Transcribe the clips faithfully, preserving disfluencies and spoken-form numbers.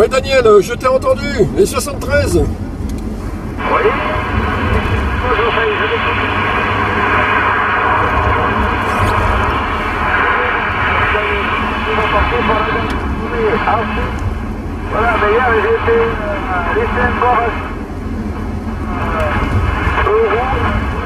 Ouais Daniel, je t'ai entendu, les soixante-treize. Oui. Bonjour, ça y est, je l'écoute. Ils vont passer par la gare. Ah, voilà, mais hier j'ai été euh, laissé encore euh, au rouge.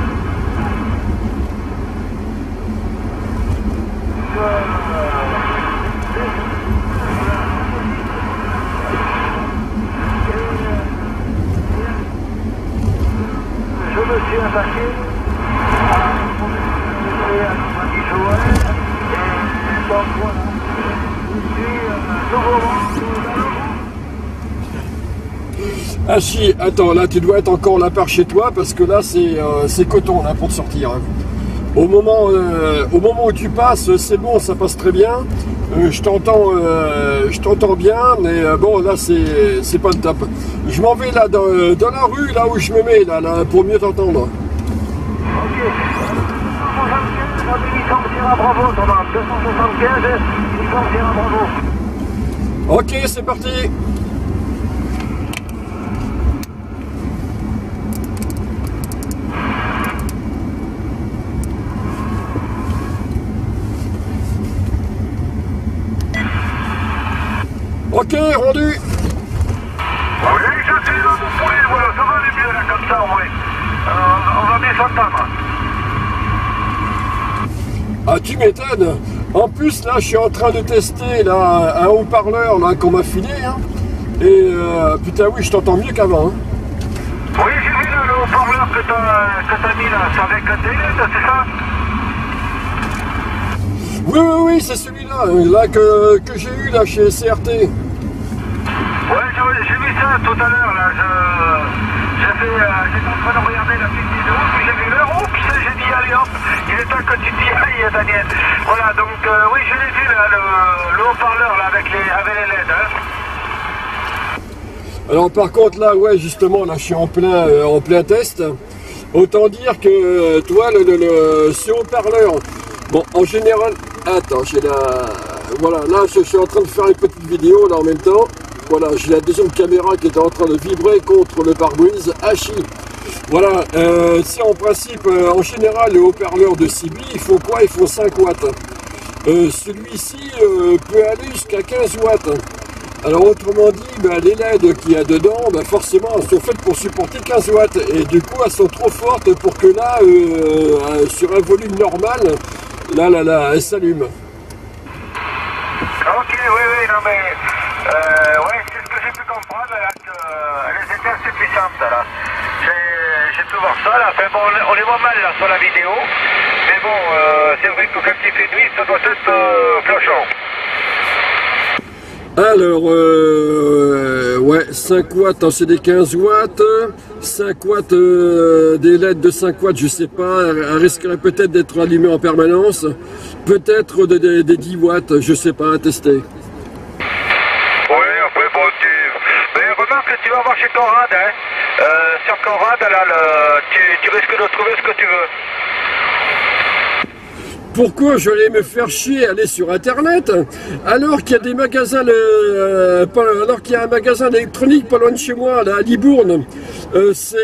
Je me suis attaqué à notre ami Joël, et donc voilà, je suis euh, nouveau dans le groupe. Ah si, attends, là tu dois être encore là par chez toi parce que là c'est euh, coton là pour te sortir. Hein. Au moment, euh, au moment où tu passes, c'est bon, ça passe très bien. Euh, je t'entends euh, je t'entends bien, mais euh, bon là c'est pas le top. Je m'en vais là dans, dans la rue, là où je me mets, là, là pour mieux t'entendre. Ok. deux cent soixante-quinze, à Bravo, Thomas. deux cent soixante-quinze, à Bravo. Ok, c'est parti. Ok, rendu. Oui, je suis dans mon poulet, voilà, ça va aller bien là comme ça, oui. Euh, on va bien s'entendre. Ah, tu m'étonnes. En plus, là, je suis en train de tester là, un haut-parleur là qu'on m'a filé. Hein. Et euh, putain, oui, je t'entends mieux qu'avant. Hein. Oui, j'ai vu là, le haut-parleur que t'as que t'as mis là, c'est avec la télé, c'est ça? Oui, oui, oui, c'est celui-là, là que, que j'ai eu là chez C R T. Ouais, j'ai vu ça tout à l'heure, là, je, j'étais euh, en train de regarder la petite vidéo, puis j'ai vu l'heure, oups, j'ai dit, allez hop, il est temps que tu t'y ailles, Daniel. Voilà, donc, euh, oui, je l'ai vu, là, le, le haut-parleur, là, avec les, avec les L E D, hein. Alors, par contre, là, ouais, justement, là, je suis en plein, euh, en plein test. Autant dire que, euh, toi, le, le, le, ce haut-parleur, bon, en général, attends, j'ai la, voilà, là, je, je suis en train de faire une petite vidéo, là, en même temps. Voilà, j'ai la deuxième caméra qui est en train de vibrer contre le pare-brise Hachi. Voilà, euh, c'est en principe, euh, en général, le haut-parleur de C B, il faut quoi? Il faut cinq watts. Euh, Celui-ci euh, peut aller jusqu'à quinze watts. Alors, autrement dit, ben, les L E D qu'il y a dedans, ben, forcément, elles sont faites pour supporter quinze watts. Et du coup, elles sont trop fortes pour que là, euh, euh, sur un volume normal, là, là, là, elles s'allument. Ok, oui, oui, non mais, euh, ouais, c'est ce que j'ai pu comprendre, là, qu'elles étaient assez puissantes, là. J'ai pu voir ça, là, enfin bon, on les voit mal, là, sur la vidéo, mais bon, euh, c'est vrai que quand il fait nuit, ça doit être euh, flanchant. Alors, euh, ouais, cinq watts, c'est des quinze watts, cinq watts, euh, des L E D de cinq watts, je sais pas, elle risquerait peut-être d'être allumée en permanence, peut-être des de, de dix watts, je sais pas, à tester. Oui, enfin bon, tu... mais remarque que tu vas voir chez Conrad, hein, euh, sur Conrad, là, le... tu, tu risques de trouver ce que tu veux. Pourquoi je vais me faire chier à aller sur internet alors qu'il y a des magasins euh, alors qu'il y a un magasin d'électronique pas loin de chez moi là à Libourne, euh, c'est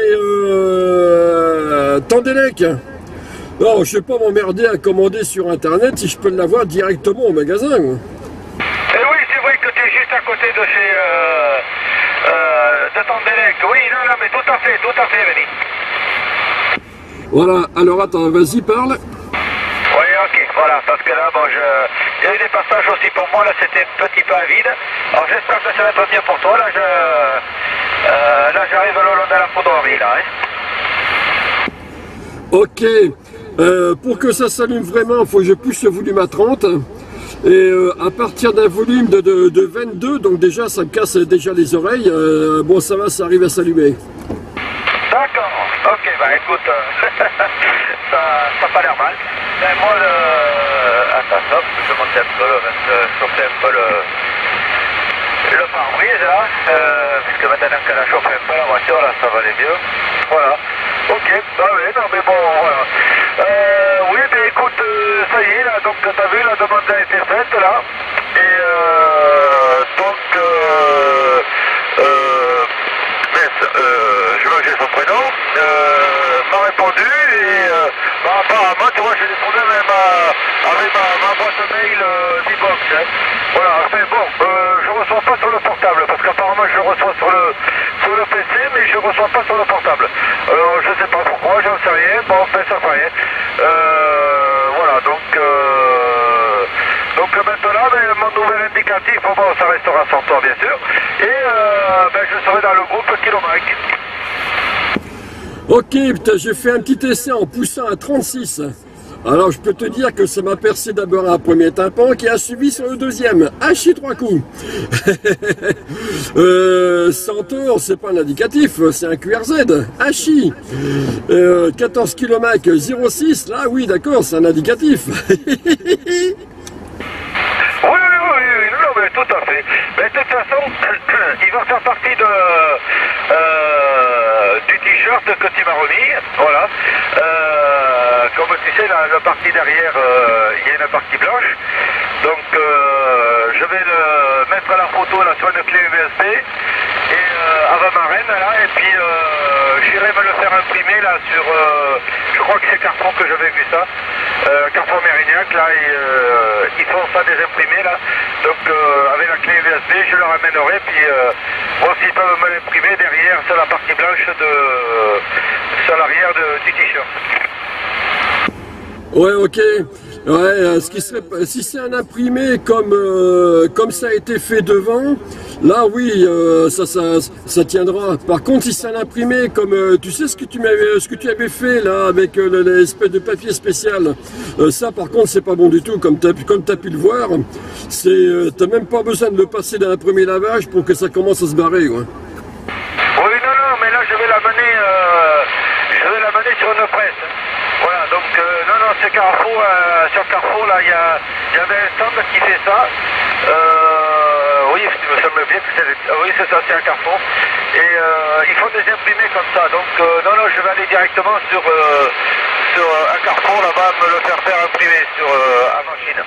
euh, Tendelec. Non, je vais pas m'emmerder à commander sur internet si je peux l'avoir directement au magasin. Et oui, c'est vrai que tu es juste à côté de chez euh, euh, de Tendelec. Oui, non, non, mais tout à fait, tout à fait, Benny. Voilà, alors attends, vas-y, parle. Oui, ok, voilà, parce que là, bon, je... il y a eu des passages aussi pour moi, là, c'était un petit peu à vide. Alors, j'espère que ça va être bien pour toi, là, je... Euh, là, j'arrive le long de la poudrerie, là, hein. Ok, euh, pour que ça s'allume vraiment, il faut que je pousse le volume à trente. Et euh, à partir d'un volume de, de, de vingt-deux, donc déjà, ça me casse déjà les oreilles, euh, bon, ça va, ça arrive à s'allumer. D'accord, ok, bah écoute, euh, ça n'a pas l'air mal. Mais moi, le... Attends, hop, je vais monter un peu, je vais chauffer un peu le, le pare-brise, là, euh, puisque maintenant qu'elle a chauffé un peu la voiture, là, ça va aller mieux. Voilà, ok, bah oui, non mais bon, voilà. Euh, oui, mais écoute, euh, ça y est, là, donc t'as vu, la demande a été faite, là, et euh, donc... Euh, euh, je vois que j'ai son prénom, euh, m'a répondu et euh, bah, apparemment, tu vois, j'ai des problèmes avec ma, avec ma, ma boîte mail euh, d'e-box. Hein. Voilà, mais bon, euh, je ne reçois pas sur le portable, parce qu'apparemment je le reçois sur le, sur le P C, mais je ne reçois pas sur le portable. Alors, je ne sais pas pourquoi, j'en sais rien, bon, enfin, ça fait rien. Euh, voilà, donc... Euh, Donc maintenant, ben, mon nouvel indicatif, bon, ça restera sans toi bien sûr, et euh, ben, je serai dans le groupe Kilomike. Ok, putain, j'ai fait un petit essai en poussant à trente-six. Alors je peux te dire que ça m'a percé d'abord un premier tympan qui a suivi sur le deuxième. Hachi trois coups. euh, Centaure, c'est pas un indicatif, c'est un Q R Z. Hachi. Euh, quatorze kilomètres zéro six, là oui d'accord, c'est un indicatif. Oui, oui, oui, oui, non, mais tout à fait. Mais de toute façon, il va faire partie de, euh, du t-shirt que tu m'as remis, voilà. Euh, comme tu sais, la, la partie derrière, euh, il y a une partie blanche. Donc, euh, je vais le mettre à la photo là, sur une clé U S B et euh, avant ma reine, là, et puis euh, j'irai me le faire imprimer là sur, euh, je crois que c'est Carrefour que j'avais vu ça. Euh, Carrefour Mérignac, là, et, euh, ils font ça des imprimés, là. Donc, euh, avec la clé U S B, je le ramènerai, puis euh, voir s'ils peuvent me l'imprimer derrière sur la partie blanche de, sur l'arrière du t-shirt. Ouais, ok. Ouais, euh, ce qui serait, si c'est un imprimé comme euh, comme ça a été fait devant, là oui, euh, ça, ça ça tiendra. Par contre, si c'est un imprimé comme euh, tu sais ce que tu m'avais ce que tu avais fait là avec euh, l'espèce de papier spécial, euh, ça par contre c'est pas bon du tout. Comme t'as comme t'as pu le voir, c'est euh, t'as même pas besoin de le passer dans un premier lavage pour que ça commence à se barrer. Ouais. Oui, non, non, mais là je vais l'amener, euh, je vais l'amener sur une presse. Voilà, donc euh, non, non, c'est Carrefour, euh, sur Carrefour, là, il y, a, y avait un stand qui fait ça. Euh, oui, il me semble bien que c'est, oui, c'est ça, c'est un Carrefour. Et euh, ils font des imprimés comme ça, donc euh, non, non, je vais aller directement sur, euh, sur euh, un Carrefour, là-bas, me le faire faire imprimer sur euh, à machine.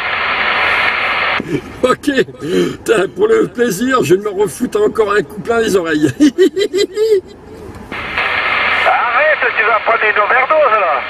Ok, T'as, pour le plaisir, je vais me refoutre encore un coup plein les oreilles. Arrête, tu vas prendre une overdose là.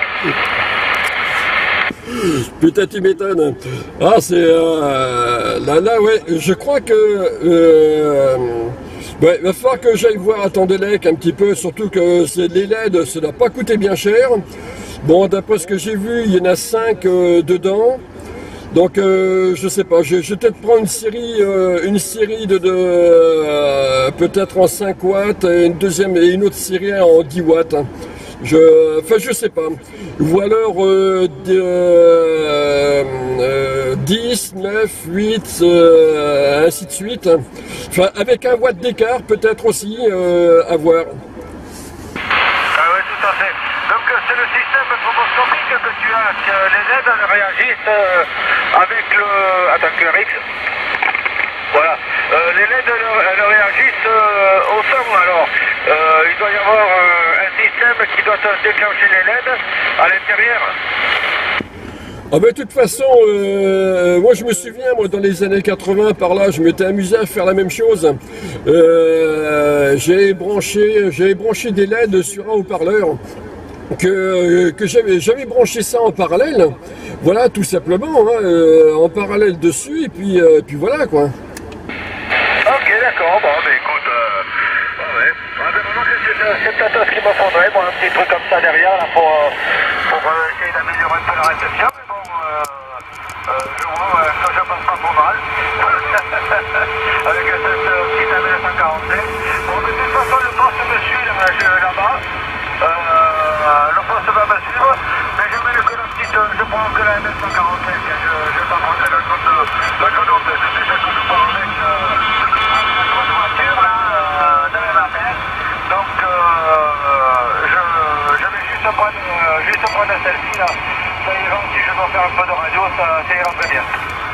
Putain, tu m'étonnes. Ah, c'est... Euh, là, là, ouais, je crois que... Euh, ouais, il va falloir que j'aille voir à Tandelec un petit peu, surtout que c'est, les L E D, ça n'a pas coûté bien cher. Bon, d'après ce que j'ai vu, il y en a cinq euh, dedans. Donc, euh, je sais pas, je, je vais peut-être prendre une série, euh, une série de, de euh, peut-être en cinq watts, et une deuxième et une autre série en dix watts. Je, enfin, je sais pas. Ou alors euh, de, euh, euh, dix, neuf, huit, euh, ainsi de suite. Enfin, avec un watt d'écart, peut-être aussi, euh, à voir. Ah oui, tout à fait. Donc c'est le système stroboscopique que tu as, que les L E D réagissent euh, avec le... Attends, Q R X. Voilà. Euh, les L E D elles réagissent euh, au son, alors euh, il doit y avoir euh, un système qui doit déclencher les L E D à l'intérieur. Ah ben, de toute façon, euh, moi je me souviens, moi dans les années quatre-vingts, par là, je m'étais amusé à faire la même chose. Euh, j'ai branché, j'ai branché des L E D sur un haut-parleur. Que, que j'avais, j'avais branché ça en parallèle, voilà, tout simplement, hein, euh, en parallèle dessus, et puis, euh, puis voilà, quoi. Ok, d'accord, bon, mais écoute, euh, bon, ouais, ouais ben, moi, c'est, c'est peut-être ce qu'il me faudrait, moi, un petit truc comme ça derrière, là, pour, euh, pour euh, essayer d'améliorer un peu la réception, mais bon, euh, euh, je vois euh, que je passe pas trop mal, avec cette euh, petite A V cent quarante-cinq. Bon, mais de toute façon, le poste me suit, là, je, là-bas. Euh, le poste va me suivre, mais je mets que la petite, je prends que la M S cent quarante-cinq, je ne vais pas prendre la grande, la grande hôtel, c'est déjà que je pars avec euh, la grande voiture là, euh, demain matin, donc euh, je, je vais juste prendre, euh, juste prendre un selfie là, ça ira, si je dois faire un peu de radio, ça, ça ira très bien.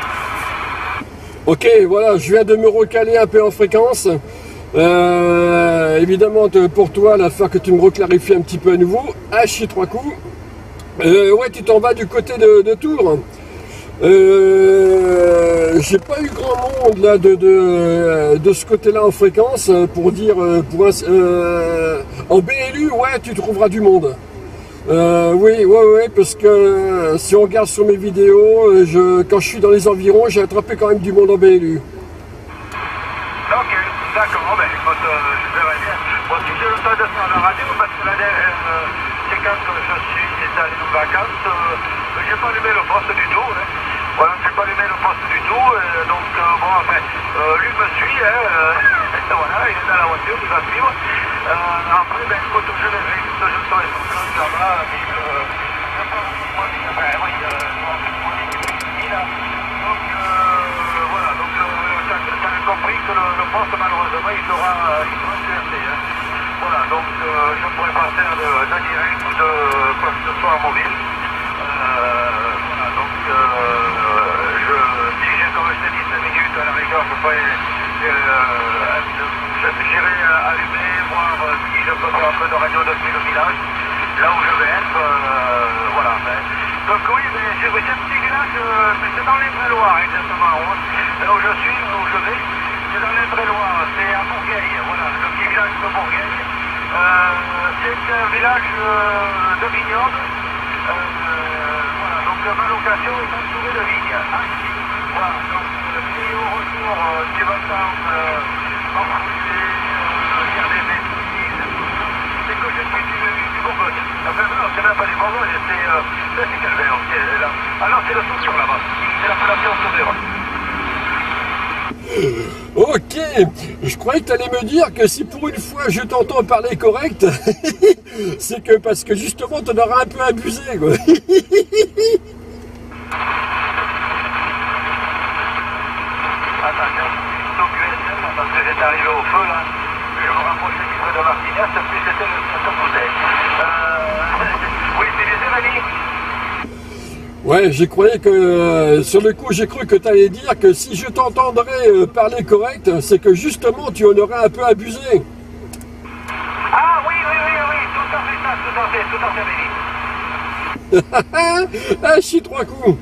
Ok, voilà, je viens de me recaler un peu en fréquence. Euh, évidemment, pour toi, la fois que tu me reclarifies un petit peu à nouveau, Hachi trois coups. Euh, ouais, tu t'en vas du côté de, de Tours. Euh, j'ai pas eu grand monde là de, de, de ce côté-là en fréquence pour dire pour un, euh, en B L U, ouais, tu trouveras du monde. Euh, oui, ouais, ouais, parce que si on regarde sur mes vidéos, je, quand je suis dans les environs, j'ai attrapé quand même du monde en B L U. Ok, d'accord, ben écoute, euh, je verrai bien. Bon, si j'ai le temps de faire la radio, parce que la dernière euh, séquence que je suis allé en vacances, euh, j'ai pas allumé le poste du tout. Hein. Voilà, j'ai pas allumé le poste du tout, euh, donc euh, bon, enfin, euh, lui me suit, hein, euh, voilà, il est dans la voiture, il va suivre. Euh, après, ben écoute, je vais juste, je serai sur place là-bas, avec, euh, je pense, moi, enfin, oui, euh, là. Donc, euh, voilà, donc, euh, tu as compris que le, le poste, malheureusement, il sera, il sera C R T, hein. Voilà, donc, euh, je ne pourrai pas faire de, de direct ou de quoi que ce soit mobile. Euh, voilà, donc, euh, je, si j'ai, comme je t'ai dit, cinq minutes, à la rigueur, je pourrais, euh, j'irai allumer, voir si je peux faire un peu de radio depuis le village, là où je vais être, euh, voilà. Mais, donc oui, mais c'est un petit village, euh, mais c'est dans l'Indre-et-Loire, exactement, là où je suis, où je vais, c'est dans l'Indre-et-Loire, c'est à Bourgueil, voilà, le petit village de Bourgueil. Euh, c'est un village euh, de vignobles, euh, voilà, donc ma location est entourée de vignes, ainsi, voilà, donc si au retour euh, tu vas t'en euh, enrouler, euh, faire des bêtises, c'est que je suis du, du Bourgogne. Enfin non, c'est même pas du Bourgogne, c'est euh, c'est Calvaire, c'est là. Alors c'est le Saumur là-bas, c'est l'appellation Saumur. Ok, je croyais que tu allais me dire que si pour une fois je t'entends parler correct, c'est que parce que justement tu en auras un peu abusé, quoi. Attention, donc U S M, parce que j'étais arrivé au feu là, je me rapprochais du feu de Martignac, puis c'était le Château Boudet. Euh, oui, tu disais, Mani? Ouais, j'ai croyé que, euh, sur le coup, j'ai cru que tu allais dire que si je t'entendrais euh, parler correct, c'est que justement tu en aurais un peu abusé. Ah oui, oui, oui, oui, tout à fait ça, tout à fait, tout à fait, Mani. Ah, je suis trois coups.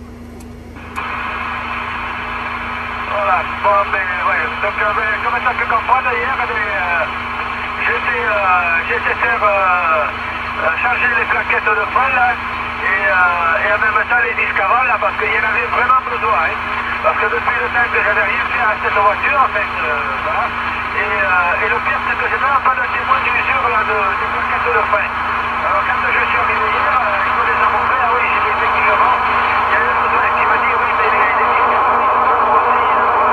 Voilà, bon, ben, ouais, donc, euh, ben, comme ça que comprendre, hier, ben, euh, j'étais, euh, j'étais faire euh, euh, changer les plaquettes de frein, là, et, euh, et en même temps les disques avant, là, parce qu'il y en avait vraiment besoin, hein, parce que depuis le temps que j'avais rien fait à cette voiture, en fait, euh, voilà, et, euh, et le pire, c'est que j'ai même pas de témoin d'usure, là, de, des plaquettes de frein. Alors, quand je suis arrivé hier, euh, il me les a montrés, ah oui, j'ai dit effectivement, il y avait besoin, qui m'a dit, oui, mais les, les disques aussi,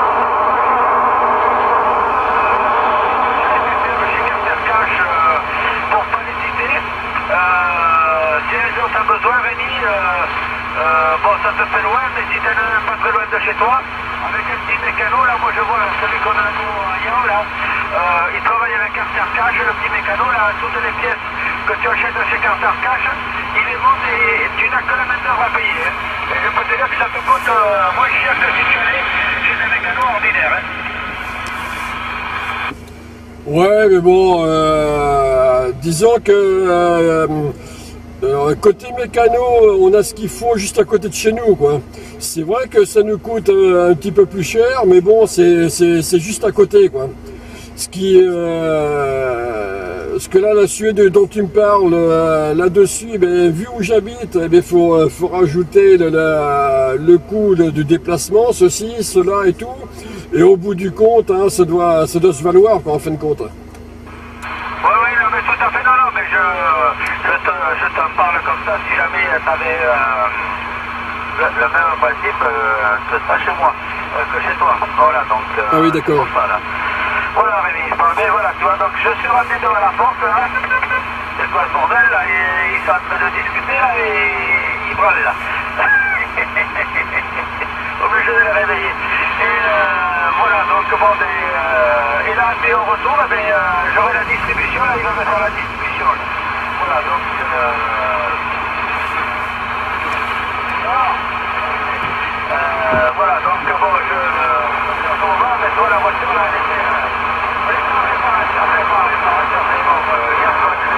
pour pas l'hésiter. Euh, si un jour t'as besoin, Rémi, euh, euh, bon, ça te fait loin, mais si t'en as pas très loin de chez toi, avec un petit mécano, là, moi je vois celui qu'on a nous à Yao, là, euh, il travaille avec Carter Cash, le petit mécano, là, toutes les pièces que tu achètes chez Carter Cash, il les monte et tu n'as que la main d'œuvre à payer. Hein. Et je peux te dire que ça te coûte euh, moins cher que si tu allais chez un mécano ordinaire. Hein. Ouais, mais bon, euh, disons que euh, euh, côté mécano, on a ce qu'il faut juste à côté de chez nous, quoi. C'est vrai que ça nous coûte euh, un petit peu plus cher, mais bon, c'est juste à côté, quoi. Ce qui, euh, ce que là, la Suède dont tu me parles, euh, là-dessus, eh bien, vu où j'habite, il eh faut, faut rajouter le, la, le coût de, du déplacement, ceci, cela et tout. Et au bout du compte, hein, ça, doit, ça doit se valoir, quoi, en fin de compte. Oui, oui, non, mais tout à fait, non, non, mais je, je, te, je te parle comme ça, si jamais tu avais euh, le, le même principe euh, que ça chez moi, euh, que chez toi. Voilà, donc... Euh, ah oui, d'accord. Voilà, voilà, Rémi, mais voilà, tu vois, donc je suis rentré devant la porte, là, c'est quoi ce bordel, là, et ils sont en train de discuter, là, et ils brûlent, là. Obligé de les réveiller. Et euh, voilà, donc bon, ben, euh, et là, mais au retour, ben, euh, j'aurai la distribution, là, il va me faire la distribution. Là. Voilà, donc... Euh, euh, voilà, donc bon, je... je on va, mais toi, la voiture, là, elle était... Elle était en réparation, elle était en réparation, mais bon, euh, il y a pas de...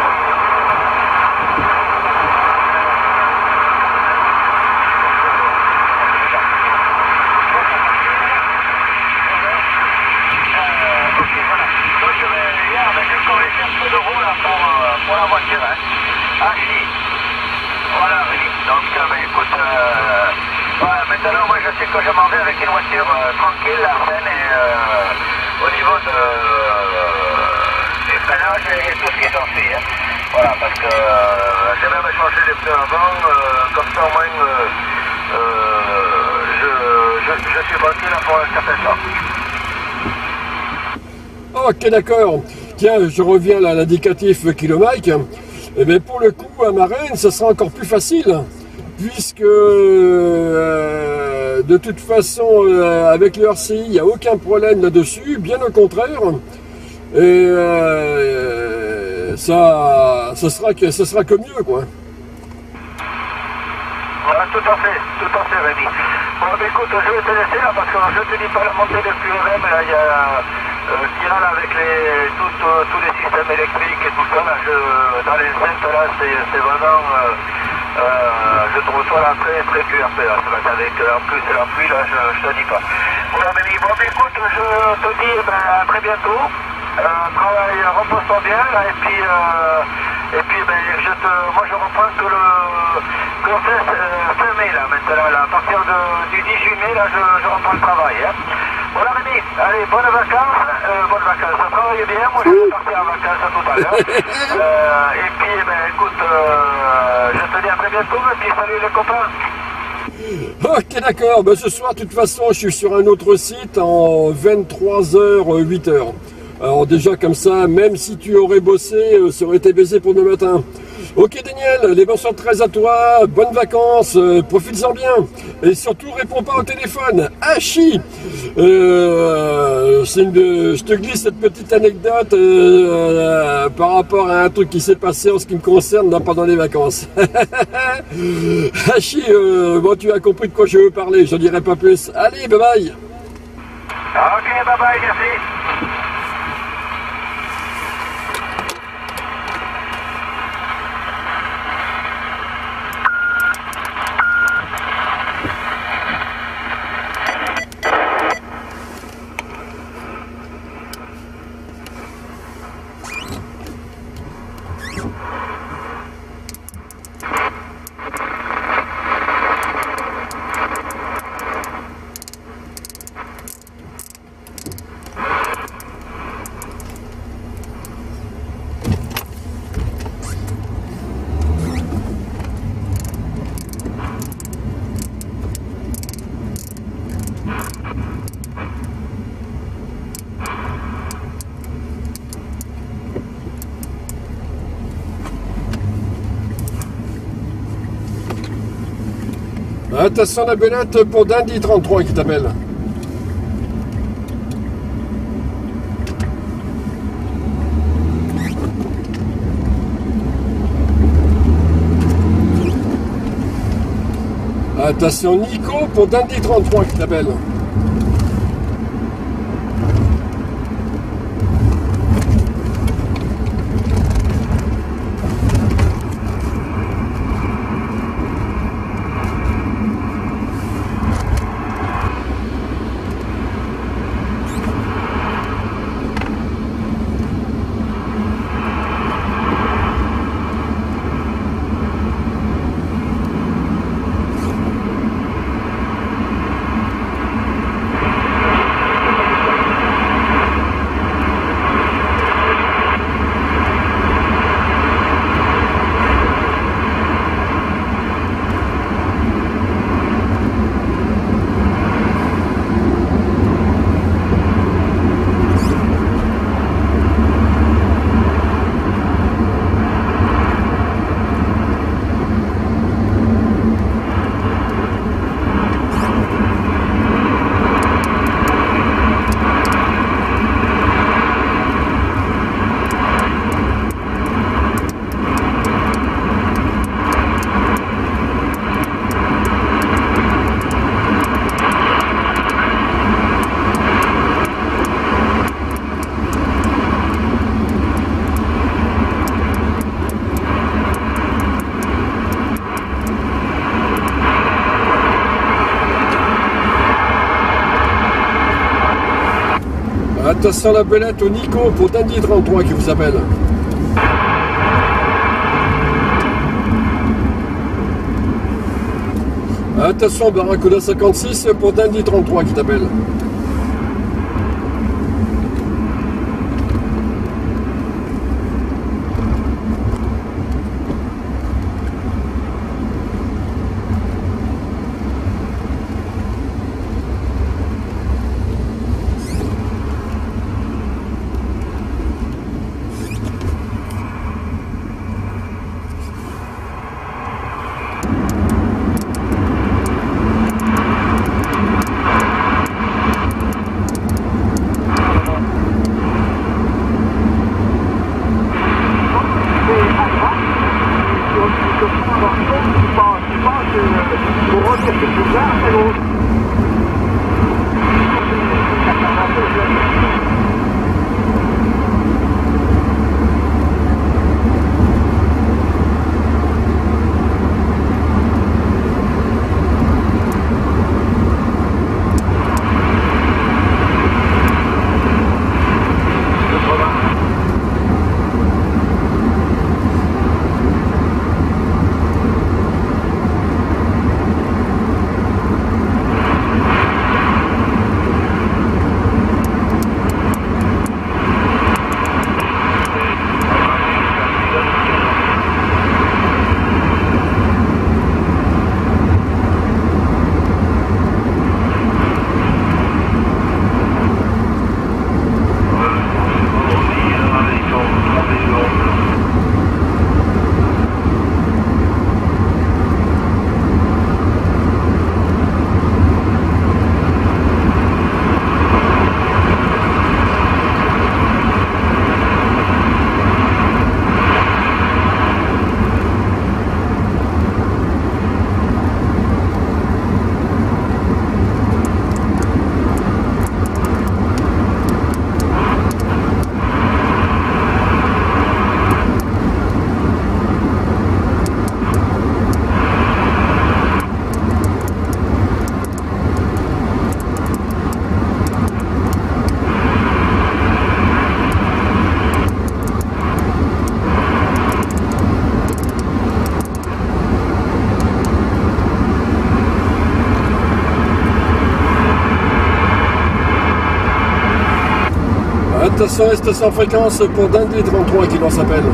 maintenant, moi, je sais que je m'en vais avec une voiture euh, tranquille, la scène, et euh, au niveau de, euh, du freinage et tout ce qui s'ensuit. Hein. Voilà, parce que euh, j'ai même changé les pneus avant, euh, comme ça, au moins, euh, euh, je, je, je suis tranquille pour un certain temps. Ok, d'accord. Tiens, je reviens là à l'indicatif kilomètre. Et bien pour le coup, à Marennes, ça sera encore plus facile, puisque euh, de toute façon, euh, avec le R C I, il n'y a aucun problème là-dessus, bien au contraire. Et euh, ça, ça, sera que, ça sera que mieux, quoi. Voilà, tout à fait, tout à fait, Rémi. Bon, ben, écoute, je vais te laisser là, parce que je ne te dis pas la montée de Q R M, là, il y a... Euh, qui là, avec les, tout, euh, tous les systèmes électriques et tout ça, là, je, dans les centres, là, c'est vraiment, euh, euh, je trouve ça là très, très Q R P, là, avec, en plus, la pluie, là, je, je te dis pas. Voilà, Mélie, bon, ben, écoute, je te dis, ben, à très bientôt, euh, travaille, repose-toi bien, là, et puis, euh, et puis, ben, je te, moi, je reprends que le, que le fin, euh, fin mai, là, maintenant, là, à partir de, du dix-huit mai, là, je, je reprends le travail, hein. Voilà, Rémi, allez, bonnes vacances, euh, bonnes vacances, ça travaille bien, moi je vais partir en vacances tout à l'heure. Euh, et puis, ben, écoute, euh, je te dis à très bientôt, et puis salut les copains. Ok, d'accord, ben, ce soir, de toute façon, je suis sur un autre site en vingt-trois heures, huit heures. Alors déjà, comme ça, même si tu aurais bossé, ça aurait été baisé pour demain matin. Ok Daniel, les bonsoirs treize à toi, bonnes vacances, euh, profites-en bien. Et surtout, réponds pas au téléphone. Ah chi euh, une de, je te glisse cette petite anecdote euh, euh, par rapport à un truc qui s'est passé en ce qui me concerne là, pendant les vacances. Ah chi, euh, bon tu as compris de quoi je veux parler, je ne dirai pas plus. Allez, bye bye. Ok, bye bye, merci. Attention la belette pour Dandy trente-trois qui t'appelle. Attention Nico pour Dandy trente-trois qui t'appelle. Attention la belette au Nico pour Dandy trente-trois qui vous appelle. Attention, Barracuda cinquante-six pour Dandy trente-trois qui t'appelle. Attention, station fréquence pour Dandy trente-trois qui l'on s'appelle.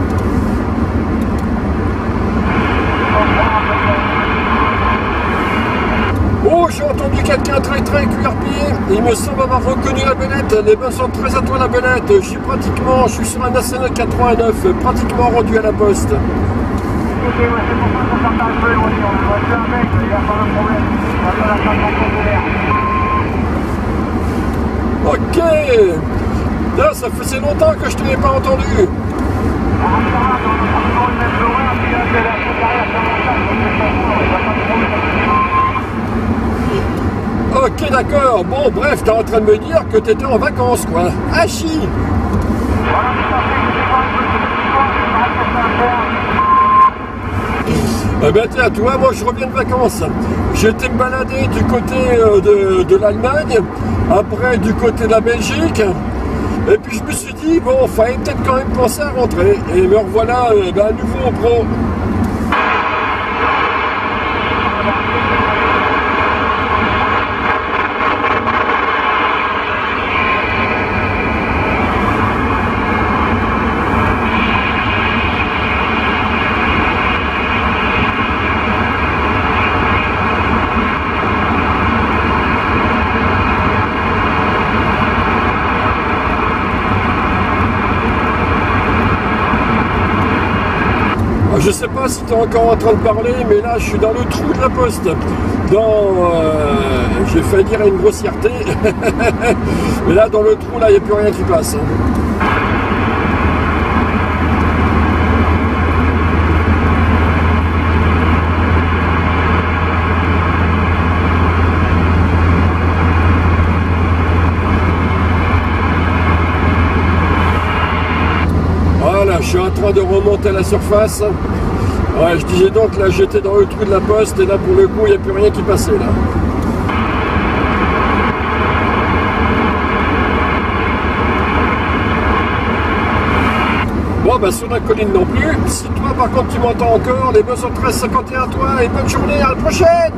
Oh, j'ai entendu quelqu'un très très cuir-pied. Il me semble avoir reconnu la belette. Les bains sont très à toi la belette. Je suis pratiquement, je suis sur un national quatre-vingt-neuf, pratiquement rendu à la poste. Ok, ouais, c'est pour ça qu'on s'entend un peu éloigné. On va faire un mec, il n'y a pas de problème. On va faire la fin de l'air. Ok. Là, ça faisait longtemps que je ne t'avais pas entendu. Ah, ça va, on a toujours le même horaire, puis là, c'est la chose derrière, ça va, donc c'est pas bon, il n'y a pas de problème. Ok, d'accord. Bon, bref, t'es en train de me dire que t'étais en vacances, quoi. Ah, chi. Voilà, tout à fait, c'est pas un peu de l'histoire, c'est pas ce que ça va faire. Eh ben tiens, tu vois, moi je reviens de vacances. J'étais me balader du côté euh, de, de l'Allemagne, après du côté de la Belgique. Et puis je me suis dit, bon, il fallait peut-être quand même penser à rentrer. Et me revoilà euh, ben, à nouveau au pro. Je sais pas si tu es encore en train de parler, mais là je suis dans le trou de la poste. Dans, euh, j'ai failli dire une grossièreté, mais là dans le trou là il n'y a plus rien qui passe. Voilà, je suis en train de remonter à la surface. Ouais, je disais donc, là j'étais dans le trou de la poste et là pour le coup il n'y a plus rien qui passait là. Bon, bah sur la colline non plus. Si toi, par contre, tu m'entends encore, les deux cent treize cinquante et un, toi, et bonne journée, à la prochaine!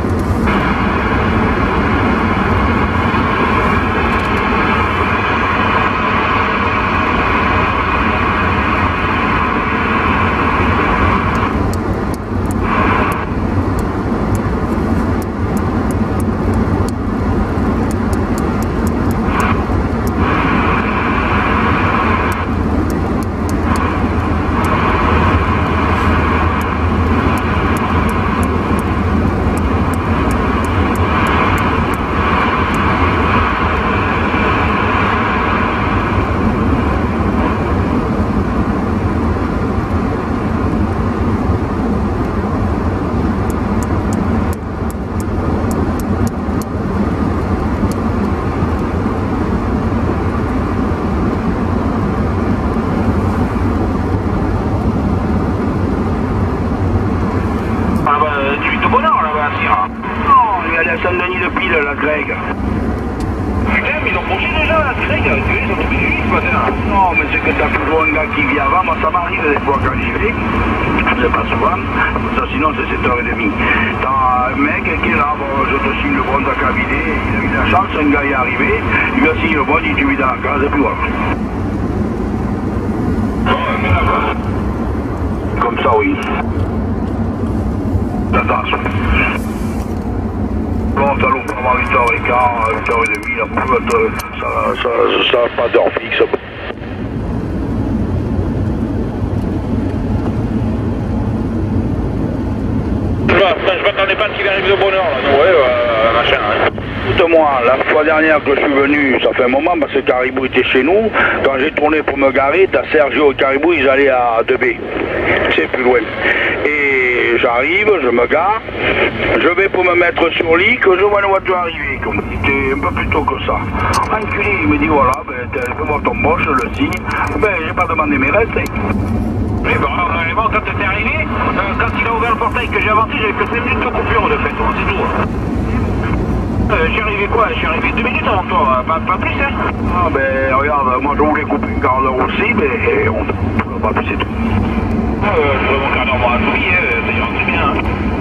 Saint-Denis de Pile, la Greg. Putain, mais ils ont bougé déjà, la Greg. Ils ont trouvé du lit ce matin. Non, mais c'est que t'as toujours un gars qui vient avant. Moi, ça m'arrive des fois quand j'y vais. C'est pas souvent. Ça, sinon, c'est sept heures trente. T'as un mec qui est là, bon, je te signe le bon de cabinet. Il a eu la chance, un gars est arrivé. Il lui a signé le bon, il dit tu vis dans la case, et puis voilà. Comme ça, oui. La tasse. Bon, t'as l'eau pendant huit heures quinze, huit heures trente, la poule, ça ça, ça, ça pas d'heure fixe. Je m'attendais pas qu'il arrive de bonne heure, là. Ouais, euh, machin, hein. Écoute-moi, la fois dernière que je suis venu, ça fait un moment, parce que Caribou était chez nous, quand j'ai tourné pour me garer, t'as Sergio et Caribou, ils allaient à deux B. C'est plus loin. Et j'arrive, je me gare, je vais pour me mettre sur lit, que je vois une voiture arriver, comme c'était un peu plus tôt que ça. Enculé, il me dit voilà, ben, tu peux voir ton boss, je le signe. Ben, j'ai pas demandé mes restes. Mais bon, euh, bon, quand t'es arrivé, euh, quand il a ouvert le portail que j'ai avancé, j'avais fait cinq minutes de coupure de fait, c'est tout. Euh, j'y arrivé quoi? J'y arrivé deux minutes avant toi, pas, pas plus, hein? Ah ben, regarde, moi je voulais couper une quart d'heure aussi, mais on ne pas plus, c'est tout. Euh, je ferai mon quart d'heure moi à tout, ça ira très bien.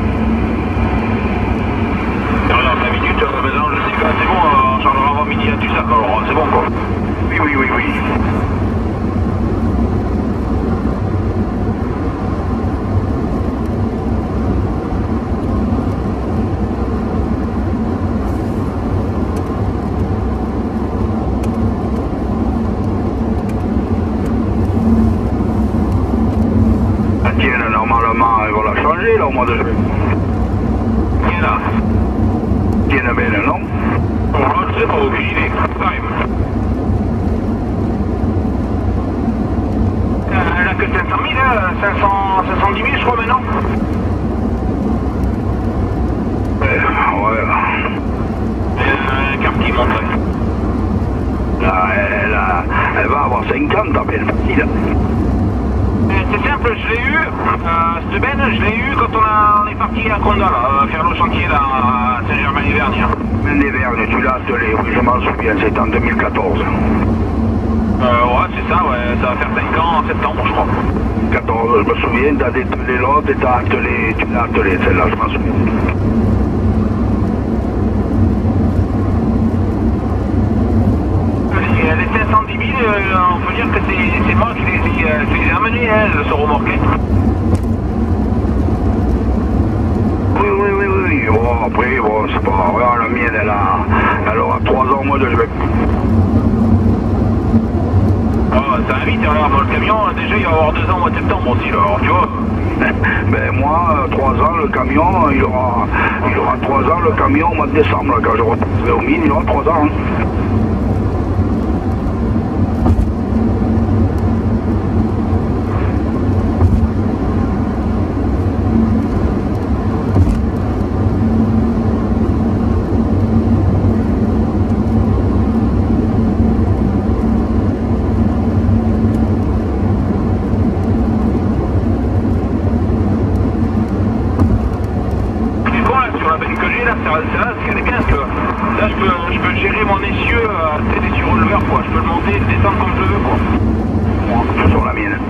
Regarde, la minute, euh, maintenant je sais que c'est bon, euh, on chargera avant midi à du sac, alors c'est bon quoi. Oui, oui, oui, oui. Normalement, ils vont la changer là au mois de juillet. Tiens là. Tiens belle, non? Bon, là, je sais pas, aucune idée. Ça arrive. Euh, elle a que cinq cent mille, cinq cents, cinq cent dix mille, je crois, maintenant. Ouais, ouais. Euh, un cap qui monte. Là, elle, elle va avoir cinquante, à peine facile. C'est simple, je l'ai eu, euh, cette benne, je l'ai eu quand on, a, on est parti à Conda, là, faire le chantier là, à Saint-Germain-les-Verniers. Saint-Germain-les-Verniers, tu l'as attelé, oui, je m'en souviens, c'était en deux mille quatorze. Euh, ouais, c'est ça, ouais, ça va faire cinq ans en septembre, je crois. quatorze, je me souviens, t'as dételé l'autre et t'as attelé, tu l'as attelé, celle-là, je m'en souviens. Les cinq cent dix mille, euh, on peut dire que c'est moi qui les, euh, qui les ai amenés, hein, ce remorquet. Oui, oui, oui, oui. Bon, après, bon, c'est pas grave, la mienne, elle, a, elle aura trois ans, moi, de je vais. Oh, ça va vite, regarde, dans le camion, déjà, il va avoir deux ans au mois de septembre aussi, là, alors, tu vois. Ben, moi, trois ans, le camion, il aura, il aura trois ans, le camion, au mois de décembre, là, quand je repasserai au mine, il aura trois ans. Hein. sur la mienne.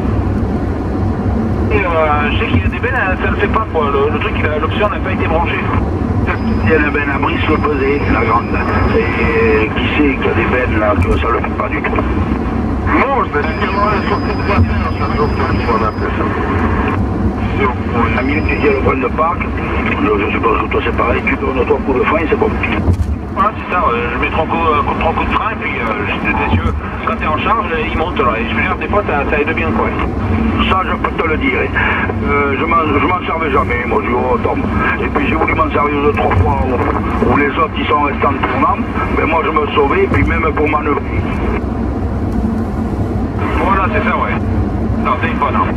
Et euh, je sais qu'il y a des bennes, ça ne le fait pas quoi, le, le truc, l'option n'a pas été branchée. Il y a la benne à brise sur le pesé, la grande. Et qui sait qu'il y a des bennes là, que ça le fait pas du tout. Non, je vais dire, sur cette voiture, ça doit faire on appelle ça. La minute tu dis le point de parc, je, je suppose que toi c'est pareil, tu donnes trois coups de frein, c'est bon. Voilà, c'est ça, euh, je mets trois coups, euh, trois coups de frein, et puis euh, j'étais déçu. Quand t'es en charge, il monte là, et je veux dire, des fois ça, ça aide bien quoi. Ça je peux te le dire, euh, je m'en servais jamais, moi je oh, tombe. Et puis j'ai voulu m'en servir deux, trois fois où, où les autres ils sont restés en tournant, mais moi je me sauvais, et puis même pour manœuvrer. Voilà, c'est ça, ouais. Non, c'est pas, non.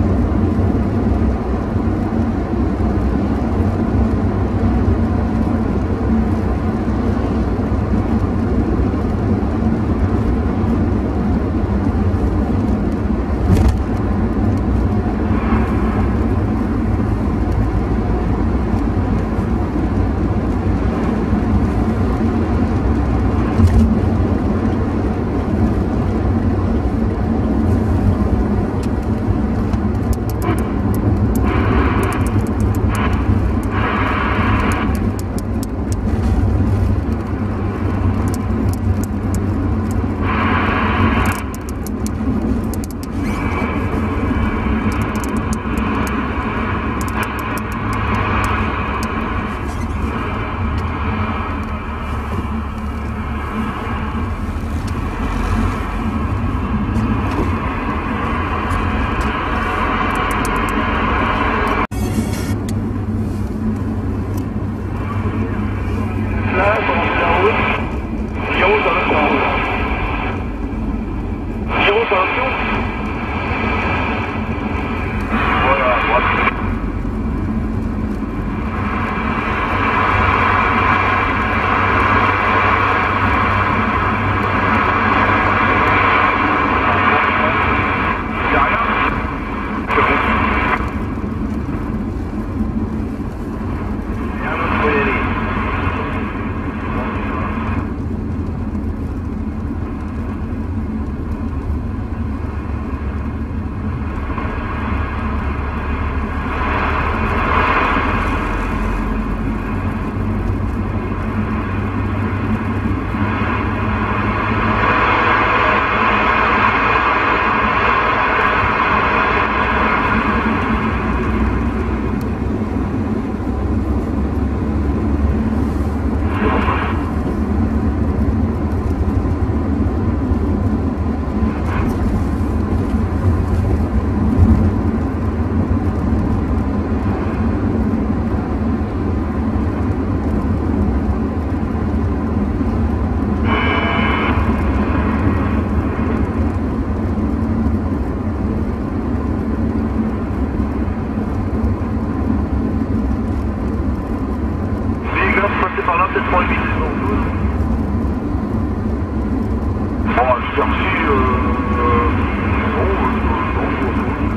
par là, peut-être pour éviter les zones. Bon, je cherche euh, euh, non, euh,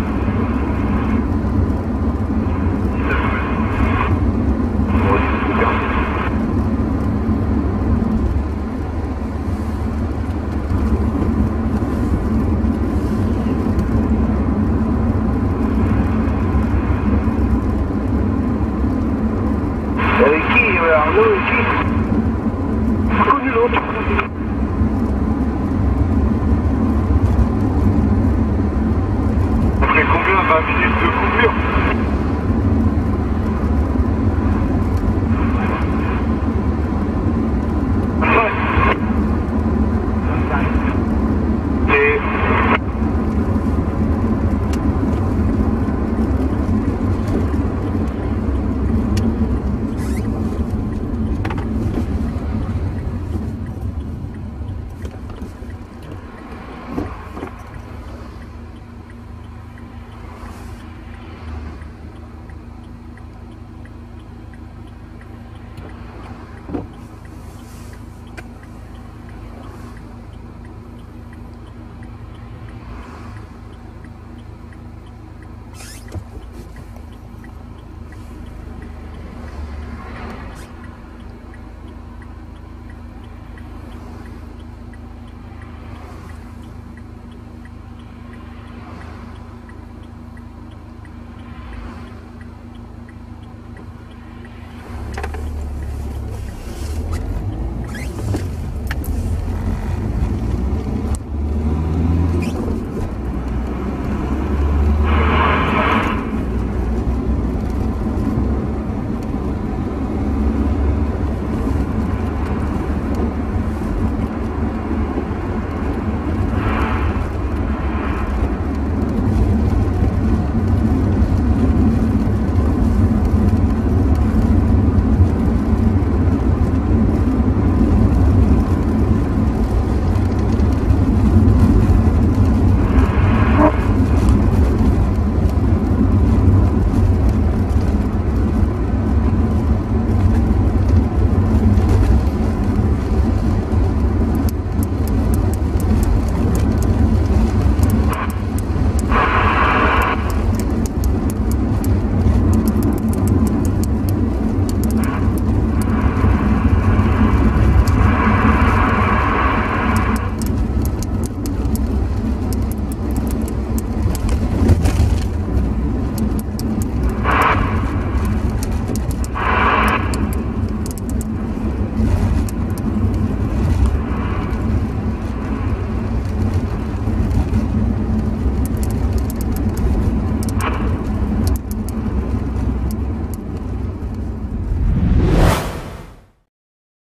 non, ouais, c'est super. Avec qui, Arnaud, et qui? Je connais l'autre. Après combien? vingt minutes de coupure?